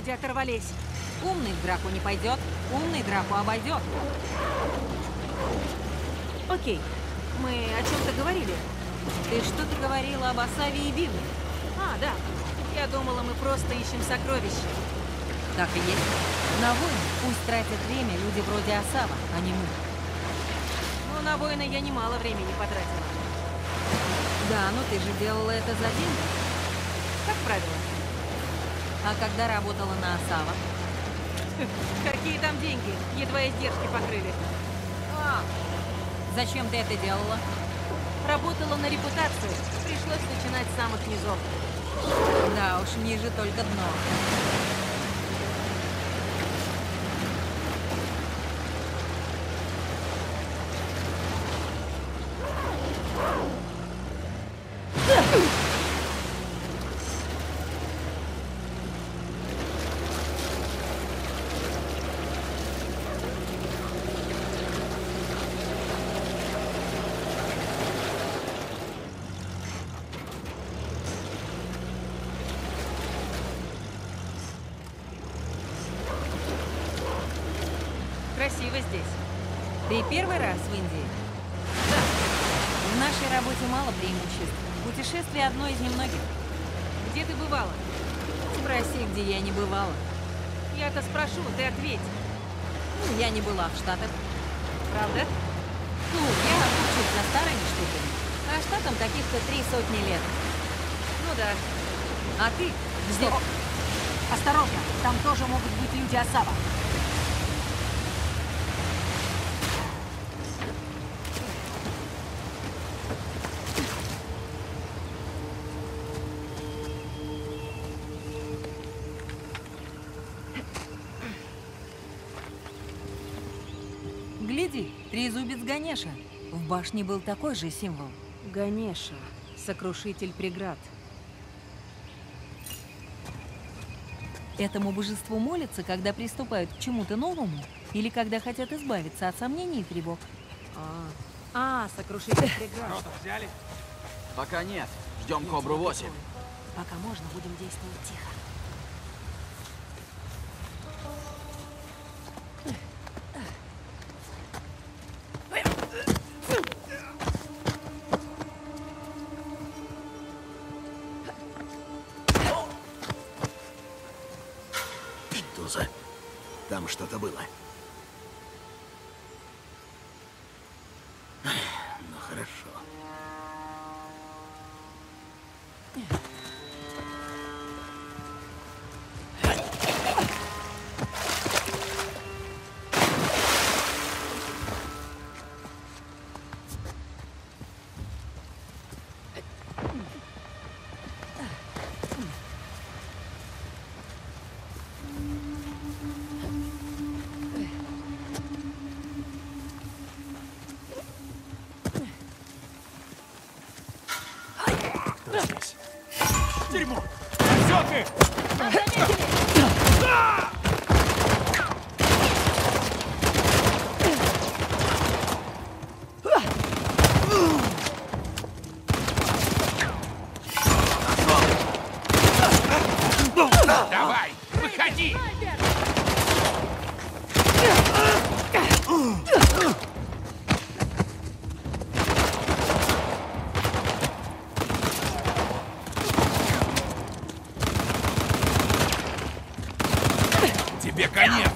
вроде оторвались. Умный в драку не пойдет, умный драку обойдет. Окей, мы о чем-то говорили. Ты что-то говорила об Асаве и Бивне. А, да. Я думала, мы просто ищем сокровища. Так и есть. На войны пусть тратят время люди вроде Асава, а не мы. Но на войны я немало времени потратила. Да, но ты же делала это за деньги. Как правило. А когда работала на Асава? Какие там деньги? Едва издержки покрыли. Зачем ты это делала? Работала на репутацию. Пришлось начинать с самых низов. Да уж, ниже только дно. Красиво здесь. Ты первый раз в Индии? Да. В нашей работе мало преимуществ. Путешествие одно из немногих. Где ты бывала? Спроси, где я не бывала. Я-то спрошу, ты ответь. Ну, я не была в Штатах. Правда? Ну, я учусь за старыми штуками. А Штатам таких-то 300 лет. Ну да. А ты? Где? Стоп. Осторожно, там тоже могут быть люди Асава. Гляди, трезубец Ганеша. В башне был такой же символ. Ганеша, сокрушитель преград. Этому божеству молятся, когда приступают к чему-то новому, или когда хотят избавиться от сомнений и тревог. Сокрушитель преград. Что-то взяли? Пока нет. Ждем Кобру 8. Пока можно, будем действовать тихо. Что за... Там что-то было. Ну хорошо. Здесь. Дерьмо! Все ты! Давай, выходи! Тебе конец!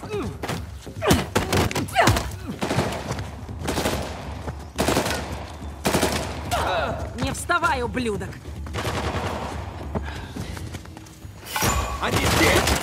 Не вставай, ублюдок! Они здесь!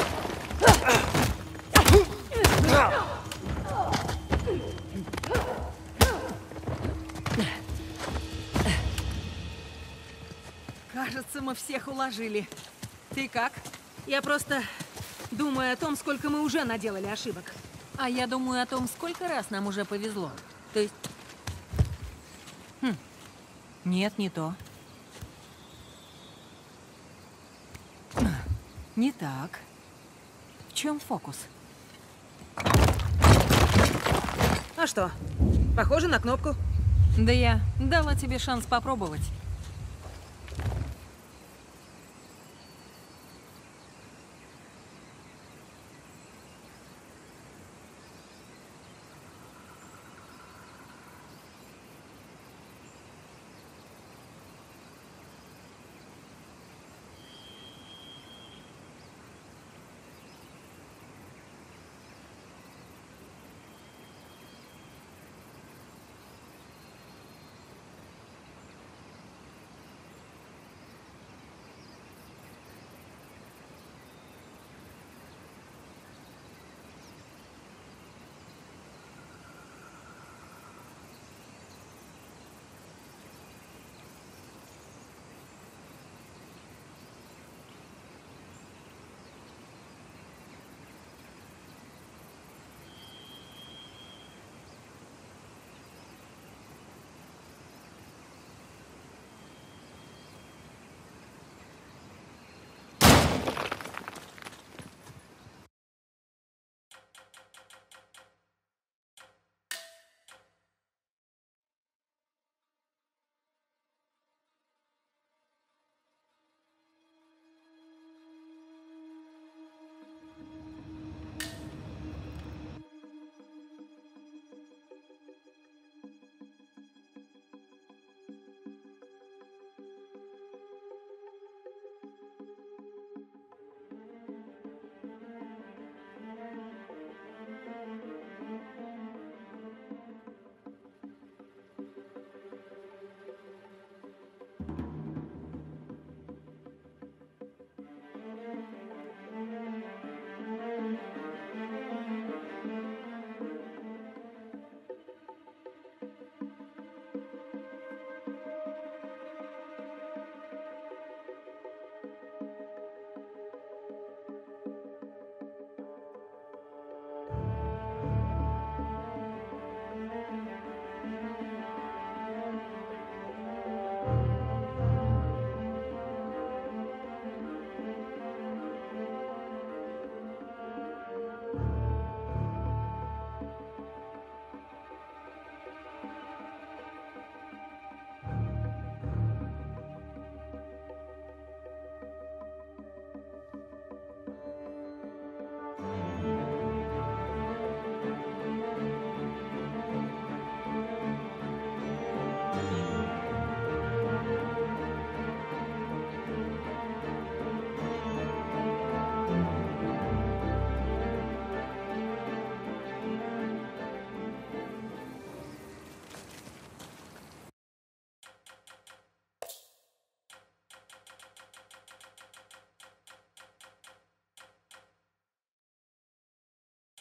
Кажется, мы всех уложили. Ты как? Я просто думаю о том, сколько мы уже наделали ошибок. А я думаю о том, сколько раз нам уже повезло. То есть... Нет, не то. Не так. В чем фокус? А что? Похоже на кнопку. Да я дала тебе шанс попробовать.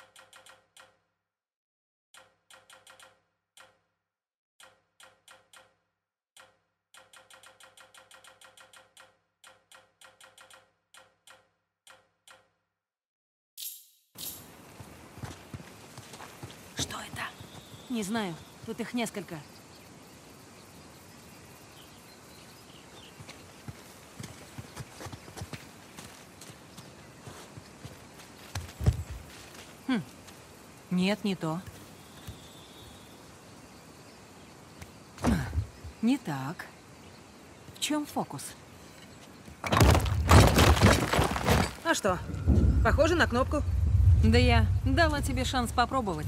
Что это? Не знаю. Тут их несколько. Нет, не то. Не так. В чем фокус? А что? Похоже на кнопку. Да я дала тебе шанс попробовать.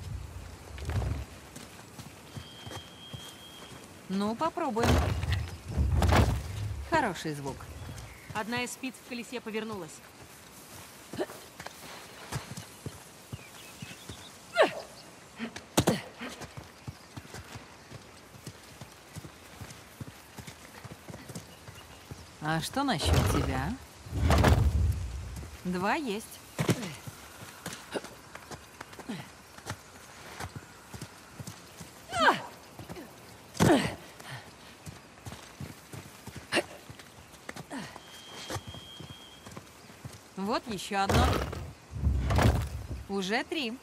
Ну, попробуем. Хороший звук. Одна из спиц в колесе повернулась. А что насчет тебя? 2 есть. Вот еще одно. Уже 3.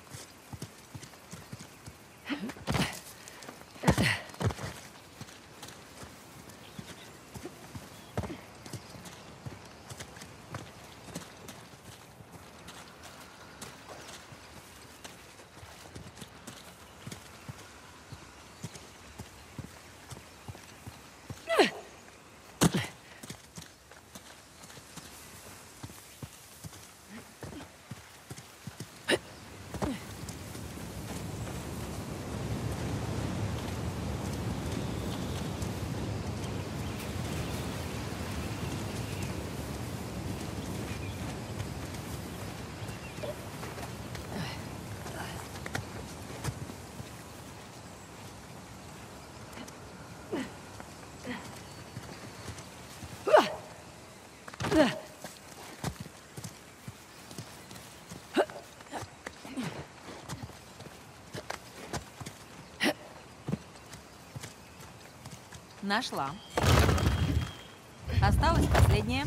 Нашла. Осталось последнее.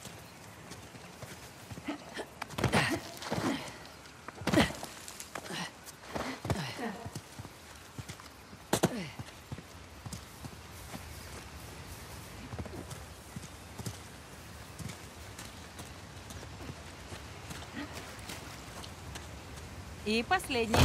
И последнее.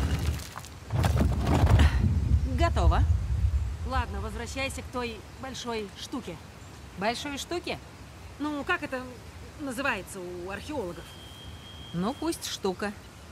Готово. Ладно, возвращайся к той большой штуке. Большой штуки? Ну, как это называется у археологов? Ну, пусть штука.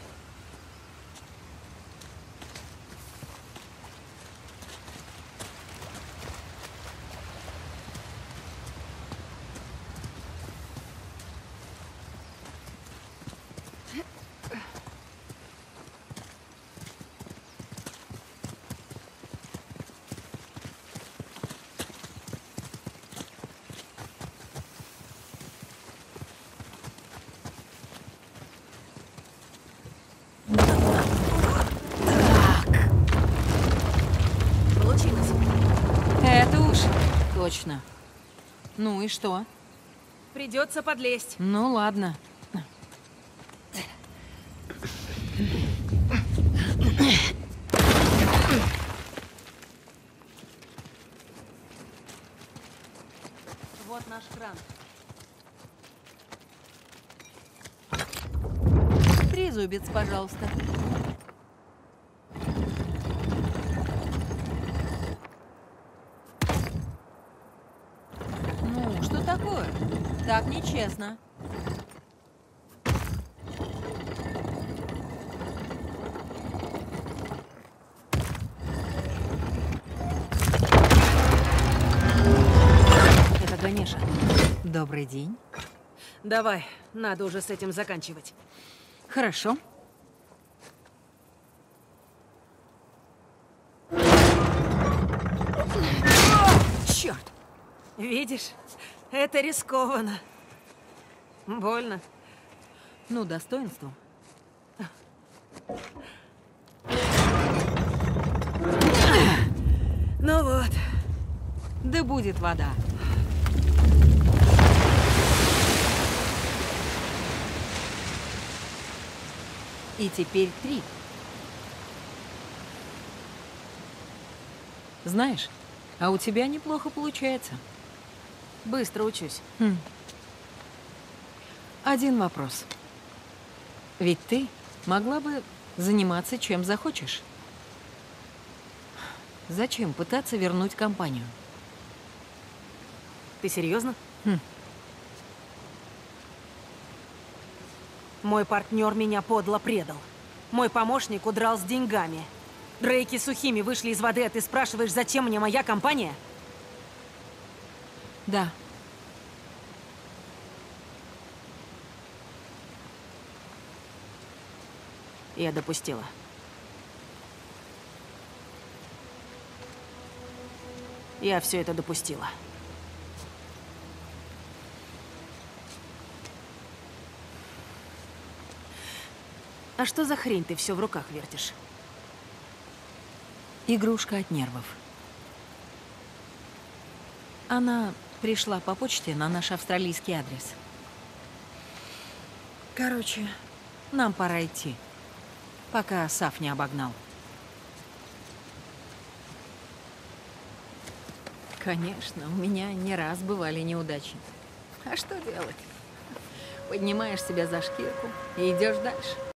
Получилось. Это уж точно. Ну и что? Придется подлезть. Ну ладно. Вот наш кран. Трезубец, пожалуйста. Ну, что такое? Так нечестно. Это Ганеша. Добрый день. Давай, надо уже с этим заканчивать. Хорошо. Черт! Видишь, это рискованно. Больно. Ну, достоинством. Ну вот. Да будет вода. И теперь 3. Знаешь, а у тебя неплохо получается. Быстро учусь. Один вопрос. Ведь ты могла бы заниматься чем захочешь. Зачем пытаться вернуть компанию? Ты серьезно? Хм. Мой партнер меня подло предал. Мой помощник удрал с деньгами. Дрейки сухими вышли из воды, а ты спрашиваешь, зачем мне моя компания? Да. Я допустила. Я все это допустила. А что за хрень ты все в руках вертишь? Игрушка от нервов. Она пришла по почте на наш австралийский адрес. Короче, нам пора идти, пока Саф не обогнал. Конечно, у меня не раз бывали неудачи. А что делать? Поднимаешь себя за шкирку и идешь дальше.